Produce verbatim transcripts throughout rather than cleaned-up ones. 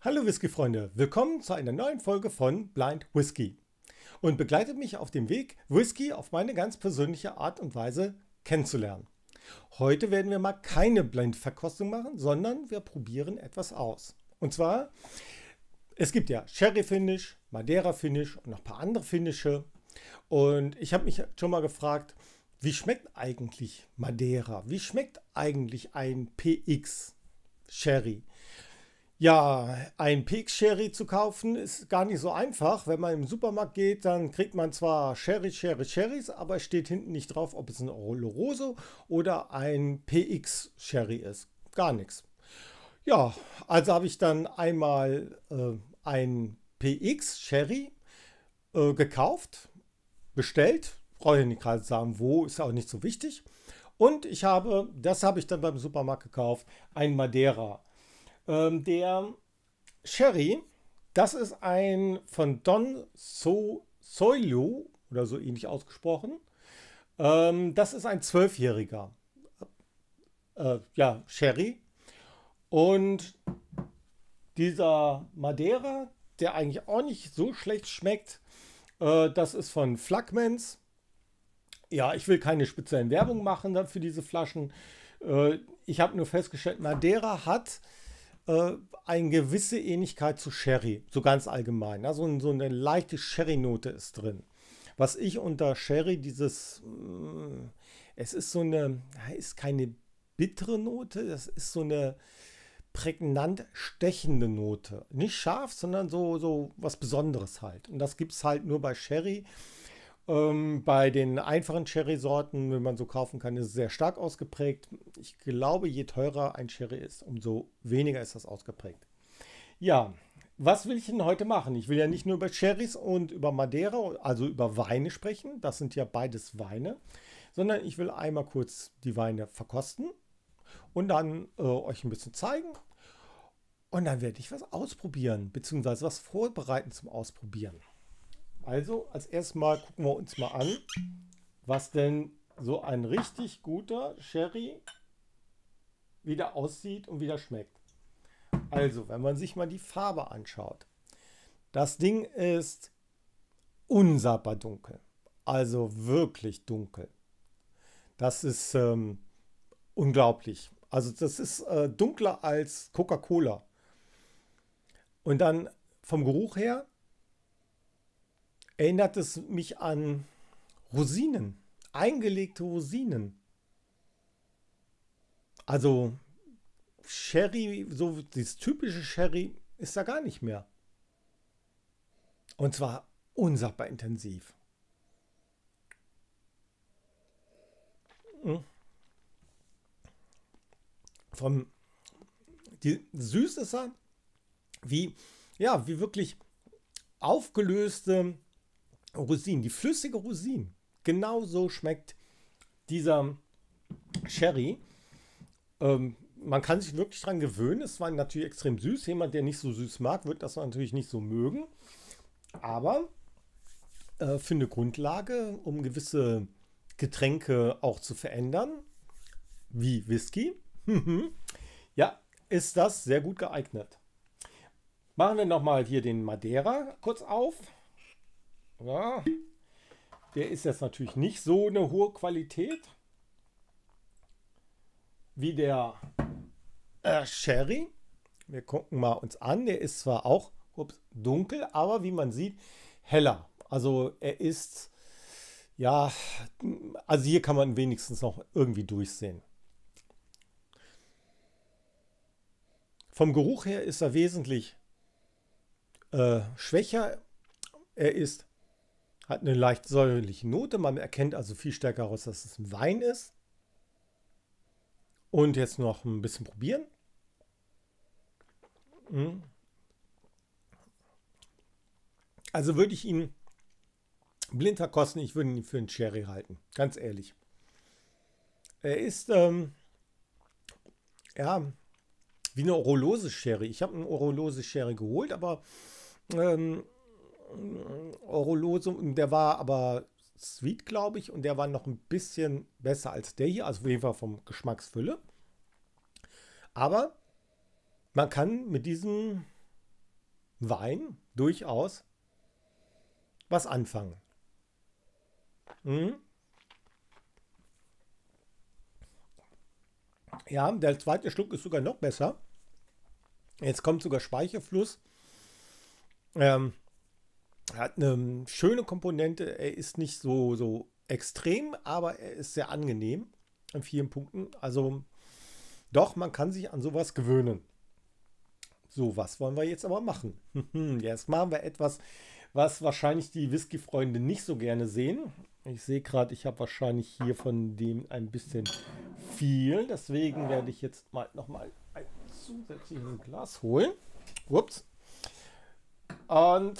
Hallo Whisky-Freunde, willkommen zu einer neuen Folge von Blind Whisky und begleitet mich auf dem Weg, Whisky auf meine ganz persönliche Art und Weise kennenzulernen. Heute werden wir mal keine Blindverkostung machen, sondern wir probieren etwas aus. Und zwar, es gibt ja Sherry-Finish, Madeira-Finish und noch ein paar andere Finische. Und ich habe mich schon mal gefragt, wie schmeckt eigentlich Madeira? Wie schmeckt eigentlich ein P X Sherry? Ja, ein P X Sherry zu kaufen ist gar nicht so einfach. Wenn man im Supermarkt geht, dann kriegt man zwar Sherry, Sherry, Sherrys, aber es steht hinten nicht drauf, ob es ein Oloroso oder ein P X Sherry ist. Gar nichts. Ja, also habe ich dann einmal äh, ein P X Sherry äh, gekauft, bestellt. Brauche ich nicht gerade sagen, wo, ist ja auch nicht so wichtig. Und ich habe, das habe ich dann beim Supermarkt gekauft, ein Madeira. Ähm, der Sherry, das ist ein von Don so Soilo oder so ähnlich ausgesprochen. Ähm, das ist ein zwölfjähriger äh, ja, Sherry. Und dieser Madeira, der eigentlich auch nicht so schlecht schmeckt, äh, das ist von Flakmans. Ja, ich will keine speziellen Werbung machen dann für diese Flaschen. Äh, ich habe nur festgestellt, Madeira hat eine gewisse Ähnlichkeit zu Sherry, so ganz allgemein. Also so eine leichte Sherry-Note ist drin. Was ich unter Sherry dieses, es ist so eine, ist keine bittere Note, das ist so eine prägnant stechende Note. Nicht scharf, sondern so, so was Besonderes halt. Und das gibt es halt nur bei Sherry. Ähm, bei den einfachen Sherry-Sorten, wenn man so kaufen kann, ist es sehr stark ausgeprägt. Ich glaube, je teurer ein Sherry ist, umso weniger ist das ausgeprägt. Ja, was will ich denn heute machen? Ich will ja nicht nur über Sherrys und über Madeira, also über Weine sprechen. Das sind ja beides Weine. Sondern ich will einmal kurz die Weine verkosten und dann äh, euch ein bisschen zeigen. Und dann werde ich was ausprobieren, beziehungsweise was vorbereiten zum Ausprobieren. Also, als erstes mal gucken wir uns mal an, was denn so ein richtig guter Sherry wieder aussieht und wieder schmeckt. Also, wenn man sich mal die Farbe anschaut. Das Ding ist unsagbar dunkel. Also wirklich dunkel. Das ist ähm, unglaublich. Also, das ist äh, dunkler als Coca-Cola. Und dann vom Geruch her erinnert es mich an Rosinen, eingelegte Rosinen. Also Sherry, so das typische Sherry ist da gar nicht mehr. Und zwar unsagbar intensiv. Vom die, süß ist er, wie, ja, wie wirklich aufgelöste Rosinen, die flüssige Rosinen. Genau so schmeckt dieser Sherry. Ähm, man kann sich wirklich dran gewöhnen. Es war natürlich extrem süß. Jemand, der nicht so süß mag, wird das natürlich nicht so mögen. Aber äh, für eine Grundlage, um gewisse Getränke auch zu verändern, wie Whisky, ja, ist das sehr gut geeignet. Machen wir nochmal hier den Madeira kurz auf. Ja, der ist jetzt natürlich nicht so eine hohe Qualität wie der äh, Sherry. Wir gucken mal uns an. Der ist zwar auch ups, dunkel, aber wie man sieht, heller. Also er ist, ja, also hier kann man wenigstens noch irgendwie durchsehen. Vom Geruch her ist er wesentlich äh, schwächer. Er ist Hat eine leicht säuerliche Note. Man erkennt also viel stärker heraus, dass es ein Wein ist. Und jetzt noch ein bisschen probieren. Also würde ich ihn blind verkosten, ich würde ihn für einen Sherry halten. Ganz ehrlich. Er ist, ähm, ja, wie eine Orolose-Sherry. Ich habe einen Orolose-Sherry geholt, aber ähm, Orolose, der war aber sweet, glaube ich, und der war noch ein bisschen besser als der hier, also auf jeden Fall vom Geschmacksfülle. Aber man kann mit diesem Wein durchaus was anfangen. Mhm. Ja, der zweite Schluck ist sogar noch besser. Jetzt kommt sogar Speichelfluss. Ähm, er hat eine schöne Komponente. Er ist nicht so, so extrem, aber er ist sehr angenehm an vielen Punkten. Also doch, man kann sich an sowas gewöhnen. So, was wollen wir jetzt aber machen? Jetzt machen wir etwas, was wahrscheinlich die Whisky-Freunde nicht so gerne sehen. Ich sehe gerade, ich habe wahrscheinlich hier von dem ein bisschen viel. Deswegen werde ich jetzt mal nochmal ein zusätzliches Glas holen. Ups. Und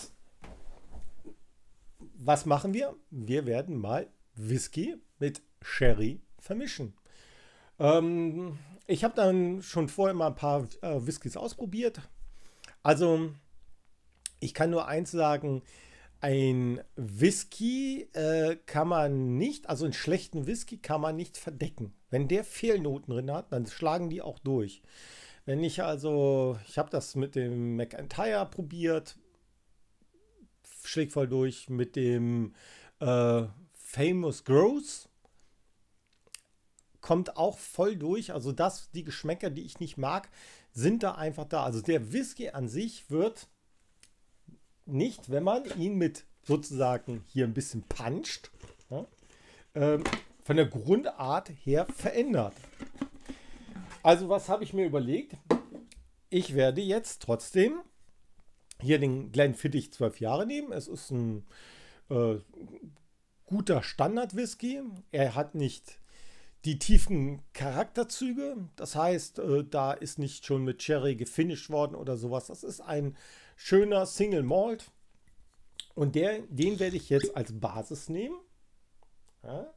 was machen wir? Wir werden mal Whisky mit Sherry vermischen. Ähm, ich habe dann schon vorher mal ein paar äh, Whiskys ausprobiert. Also, ich kann nur eins sagen, ein Whisky äh, kann man nicht, also einen schlechten Whisky kann man nicht verdecken. Wenn der Fehlnoten drin hat, dann schlagen die auch durch. Wenn ich also, ich habe das mit dem McIntyre probiert, schlägt voll durch, mit dem äh, Famous Grouse kommt auch voll durch. Also das, die Geschmäcker, die ich nicht mag, sind da einfach da. Also der Whisky an sich wird nicht, wenn man ihn mit sozusagen hier ein bisschen puncht, ja, ähm, von der Grundart her verändert. Also was habe ich mir überlegt? Ich werde jetzt trotzdem hier den Glenfiddich zwölf Jahre nehmen. Es ist ein äh, guter Standard-Whisky. Er hat nicht die tiefen Charakterzüge. Das heißt, äh, da ist nicht schon mit Sherry gefinisht worden oder sowas. Das ist ein schöner Single Malt. Und der, den werde ich jetzt als Basis nehmen. Ja.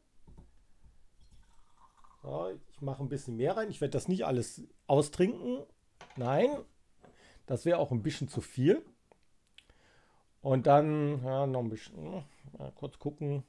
So, ich mache ein bisschen mehr rein. Ich werde das nicht alles austrinken. Nein, das wäre auch ein bisschen zu viel. Und dann ja, noch ein bisschen, mal kurz gucken.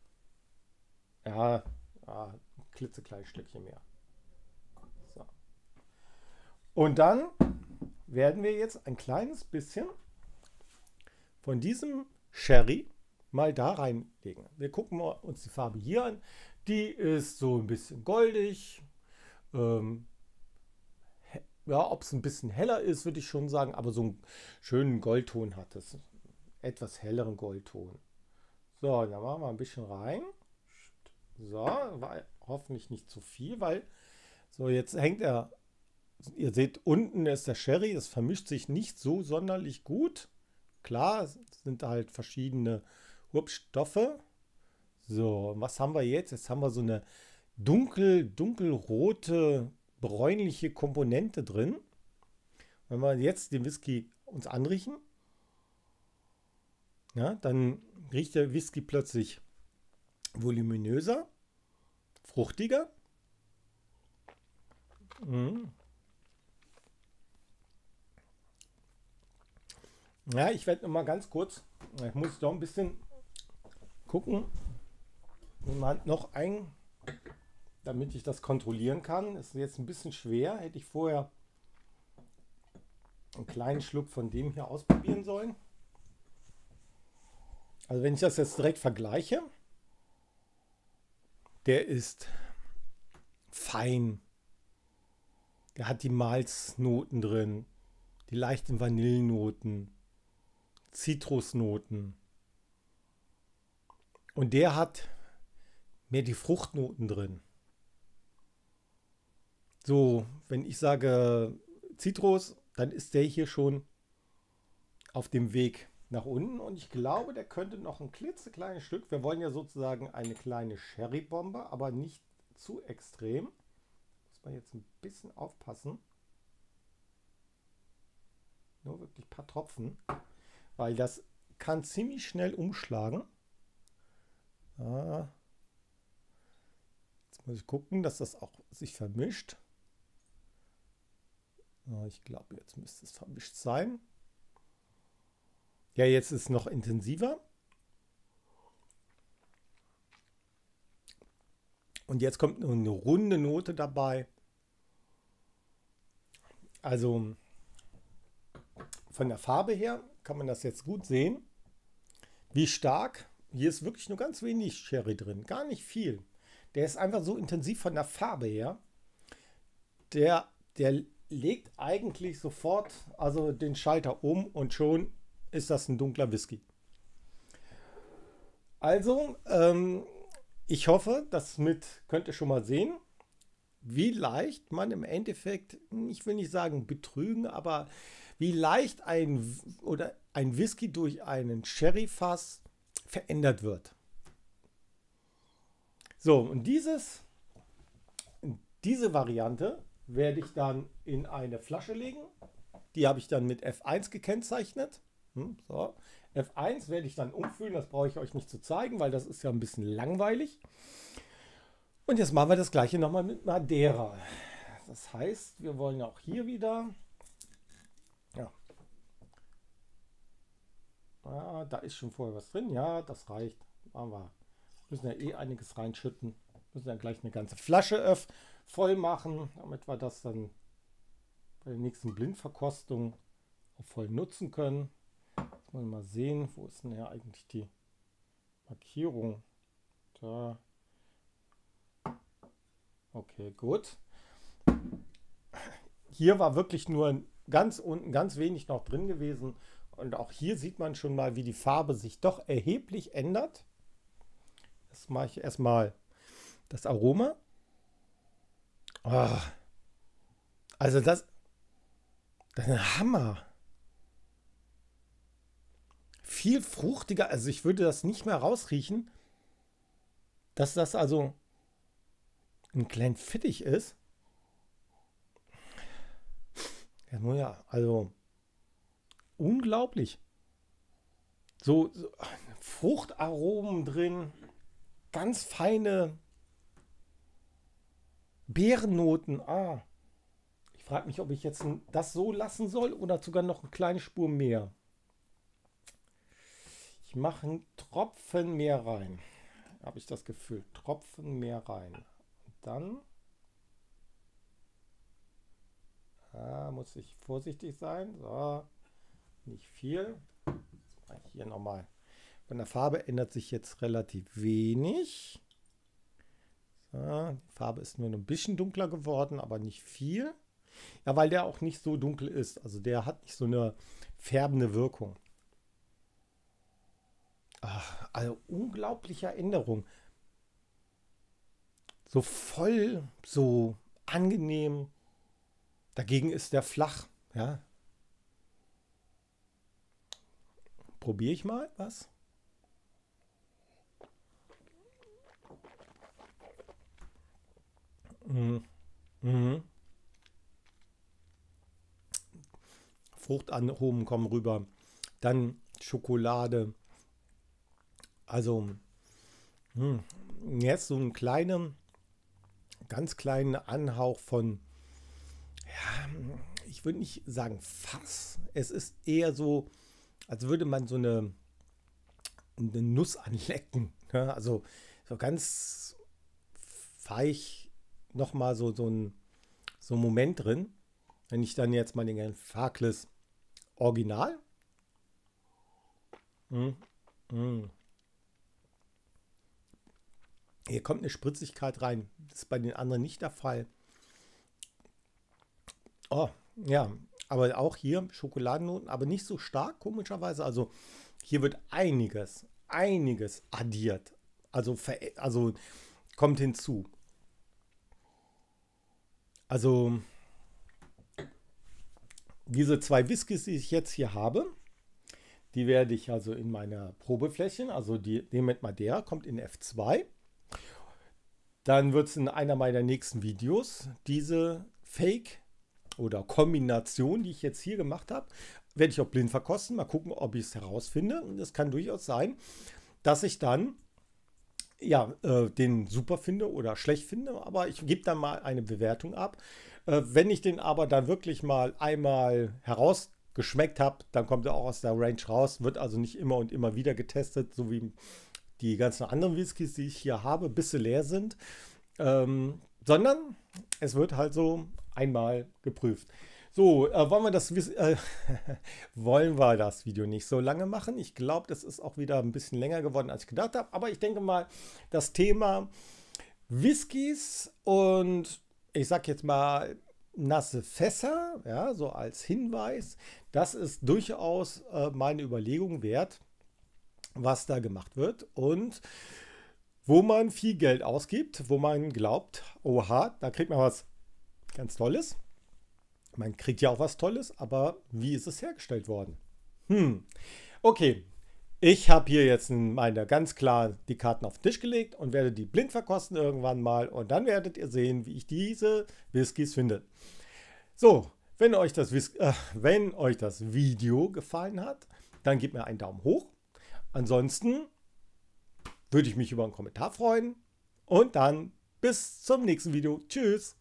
Ja, ja ein klitzekleines Stückchen mehr. So. Und dann werden wir jetzt ein kleines bisschen von diesem Sherry mal da reinlegen. Wir gucken uns die Farbe hier an. Die ist so ein bisschen goldig. Ähm, ja, ob es ein bisschen heller ist, würde ich schon sagen, aber so einen schönen Goldton hat es. Etwas helleren Goldton. So, dann machen wir ein bisschen rein. So, war hoffentlich nicht zu viel, weil so jetzt hängt er. Ihr seht, unten ist der Sherry, das vermischt sich nicht so sonderlich gut. Klar, es sind halt verschiedene Hubstoffe. So, was haben wir jetzt? Jetzt haben wir so eine dunkel, dunkelrote, bräunliche Komponente drin. Wenn wir jetzt den Whisky uns anriechen, ja, dann riecht der Whisky plötzlich voluminöser, fruchtiger. Mhm. Ja, ich werde noch mal ganz kurz, ich muss doch ein bisschen gucken, mal noch ein, damit ich das kontrollieren kann. Ist jetzt ein bisschen schwer, hätte ich vorher einen kleinen Schluck von dem hier ausprobieren sollen. Also wenn ich das jetzt direkt vergleiche, der ist fein. Der hat die Malznoten drin, die leichten Vanillennoten, Zitrusnoten. Und der hat mehr die Fruchtnoten drin. So, wenn ich sage Zitrus, dann ist der hier schon auf dem Weg nach unten. Und ich glaube, der könnte noch ein klitzekleines Stück. Wir wollen ja sozusagen eine kleine Sherry-Bombe, aber nicht zu extrem. Muss man jetzt ein bisschen aufpassen. Nur wirklich ein paar Tropfen. Weil das kann ziemlich schnell umschlagen. Ah. Jetzt muss ich gucken, dass das auch sich vermischt. Ah, ich glaube, jetzt müsste es vermischt sein. Ja, jetzt ist es noch intensiver. Und jetzt kommt nur eine runde Note dabei. Also von der Farbe her kann man das jetzt gut sehen, wie stark. Hier ist wirklich nur ganz wenig Sherry drin, gar nicht viel. Der ist einfach so intensiv von der Farbe her. Der, der legt eigentlich sofort also den Schalter um und schon ist das ein dunkler Whisky. Also, ähm, ich hoffe, das mit könnt ihr schon mal sehen, wie leicht man im Endeffekt, ich will nicht sagen betrügen, aber wie leicht ein, oder ein Whisky durch einen Sherryfass verändert wird. So, und dieses, diese Variante werde ich dann in eine Flasche legen. Die habe ich dann mit F eins gekennzeichnet. Hm, so. F eins werde ich dann umfüllen, das brauche ich euch nicht zu zeigen, weil das ist ja ein bisschen langweilig. Und jetzt machen wir das gleiche nochmal mit Madeira. Das heißt, wir wollen auch hier wieder, ja, ah, da ist schon vorher was drin, ja, das reicht. Aber müssen ja eh einiges reinschütten. Müssen dann gleich eine ganze Flasche öff voll machen, damit wir das dann bei der nächsten Blindverkostung auch voll nutzen können. Jetzt wollen wir mal sehen, wo ist denn ja eigentlich die Markierung? Da. Okay, gut. Hier war wirklich nur ganz unten ganz wenig noch drin gewesen. Und auch hier sieht man schon mal, wie die Farbe sich doch erheblich ändert. Jetzt mache ich erstmal das Aroma. Oh, also das, das ist ein Hammer. Viel fruchtiger, also ich würde das nicht mehr rausriechen, dass das also ein klein Fittich ist. Ja, ja, also unglaublich. So, so Fruchtaromen drin, ganz feine Beerennoten. Ah, ich frage mich, ob ich jetzt das so lassen soll oder sogar noch eine kleine Spur mehr. Ich mache einen Tropfen mehr rein. Habe ich das Gefühl. Tropfen mehr rein. Und dann ah, muss ich vorsichtig sein. So, nicht viel. Jetzt mache ich hier nochmal. Von der Farbe ändert sich jetzt relativ wenig. So, die Farbe ist nur ein bisschen dunkler geworden, aber nicht viel. Ja, weil der auch nicht so dunkel ist. Also der hat nicht so eine färbende Wirkung. Ach, also unglaubliche Änderung. So voll, so angenehm. Dagegen ist der flach. Ja. Probiere ich mal was. Mhm. Mhm. Fruchtaromen kommen rüber. Dann Schokolade. Also mh, jetzt so einen kleinen, ganz kleinen Anhauch von, ja, ich würde nicht sagen Fass. Es ist eher so, als würde man so eine, eine Nuss anlecken. Ja, also so ganz weich nochmal so, so ein so ein Moment drin. Wenn ich dann jetzt mal den Farkless Original. Mm, mm. Hier kommt eine Spritzigkeit rein. Das ist bei den anderen nicht der Fall. Oh, ja, aber auch hier Schokoladennoten, aber nicht so stark, komischerweise. Also hier wird einiges, einiges addiert. Also, also kommt hinzu. Also diese zwei Whiskys, die ich jetzt hier habe, die werde ich also in meiner Probefläschchen, also die, die mit Madeira, kommt in F zwei. Dann wird es in einer meiner nächsten Videos diese Fake oder Kombination, die ich jetzt hier gemacht habe, werde ich auch blind verkosten. Mal gucken, ob ich es herausfinde. Und es kann durchaus sein, dass ich dann ja, äh, den super finde oder schlecht finde. Aber ich gebe dann mal eine Bewertung ab. Äh, wenn ich den aber dann wirklich mal einmal herausgeschmeckt habe, dann kommt er auch aus der Range raus. Wird also nicht immer und immer wieder getestet, so wie die ganzen anderen Whiskys, die ich hier habe, bis sie leer sind, ähm, sondern es wird halt so einmal geprüft. So, äh, wollen wir das, äh, wollen wir das Video nicht so lange machen? Ich glaube, das ist auch wieder ein bisschen länger geworden, als ich gedacht habe. Aber ich denke mal, das Thema Whiskys und ich sag jetzt mal nasse Fässer, ja, so als Hinweis, das ist durchaus äh, meine Überlegung wert, was da gemacht wird und wo man viel Geld ausgibt, wo man glaubt, oha, da kriegt man was ganz Tolles. Man kriegt ja auch was Tolles, aber wie ist es hergestellt worden? Hm, okay. Ich habe hier jetzt meine ganz klar die Karten auf den Tisch gelegt und werde die blind verkosten irgendwann mal. Und dann werdet ihr sehen, wie ich diese Whiskys finde. So, wenn euch das, äh, wenn euch das Video gefallen hat, dann gebt mir einen Daumen hoch. Ansonsten würde ich mich über einen Kommentar freuen. Und dann bis zum nächsten Video. Tschüss.